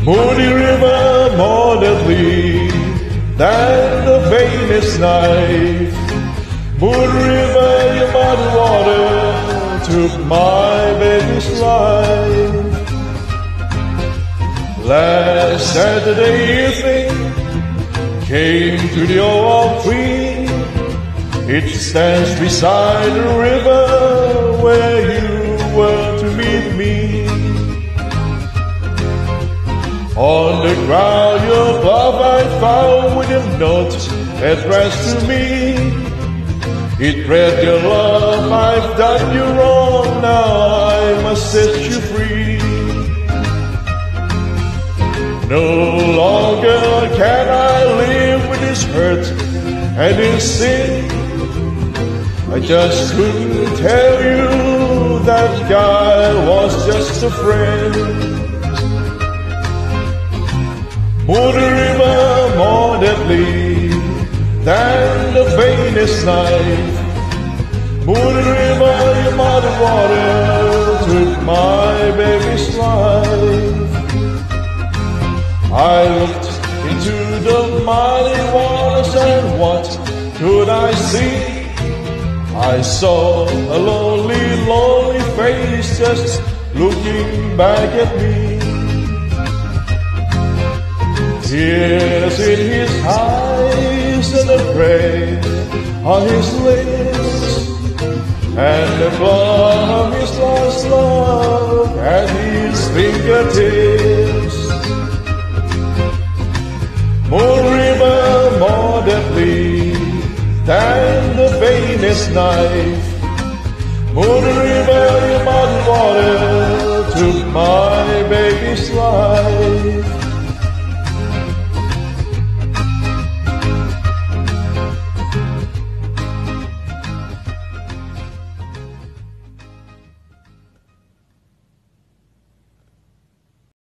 Moody River more deadly than the vainest knife. Moody River, your muddy water took my baby's life. Last Saturday evening came to the old tree. It stands beside the river where you were to meet me. On the ground your glove I found with a note addressed to me. It read, your love, I've done you wrong, now I must set you free. No longer can I live with this hurt and this sin. I just couldn't tell you that guy was just a friend. Moody River more deadly than the vainest knife. Moody River, your muddy water took my baby's life. I looked into the muddy waters and what could I see? I saw a lonely, lonely face just looking back at me. Tears in his eyes and a prayer on his lips, and the blood of his lost love at his fingertips. More river, more deadly than the vainest knife. Moody River, your muddy water took my baby's life.